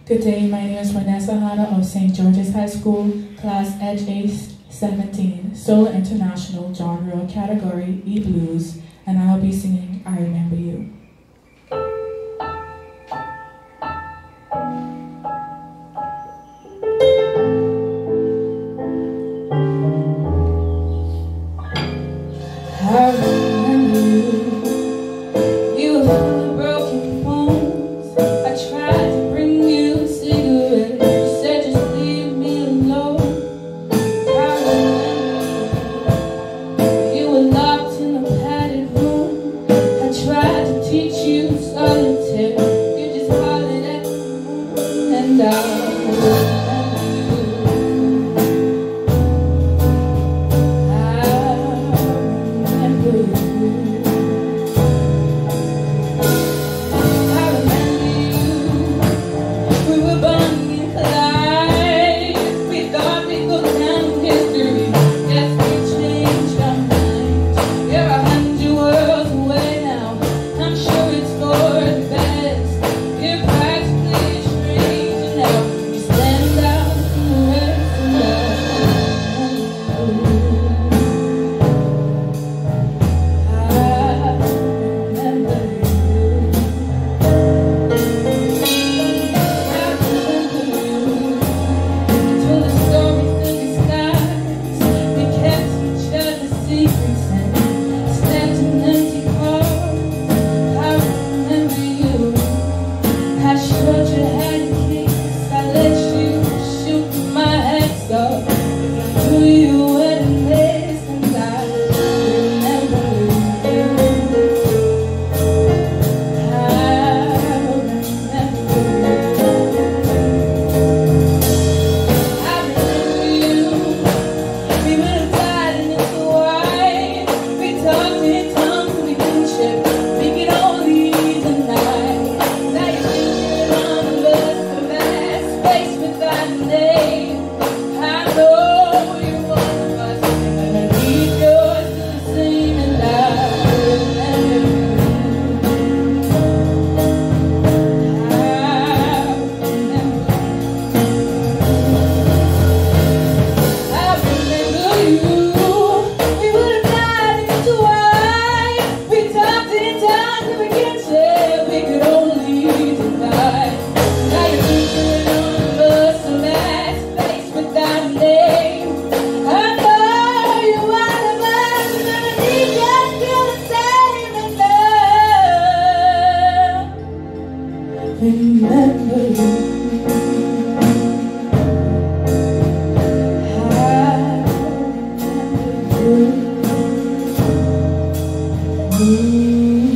Good day, my name is Wannessa Hanna of St. George's High School, class HA17, solo international genre category E Blues, and I will be singing I Remember You. I remember you, you were full of broken bones. I tried to bring you a cigarette, you said just leave me alone. I remember you were locked in a padded room. I tried to teach you solitaire, you just hollered at the moon. And I remember you. I remember you.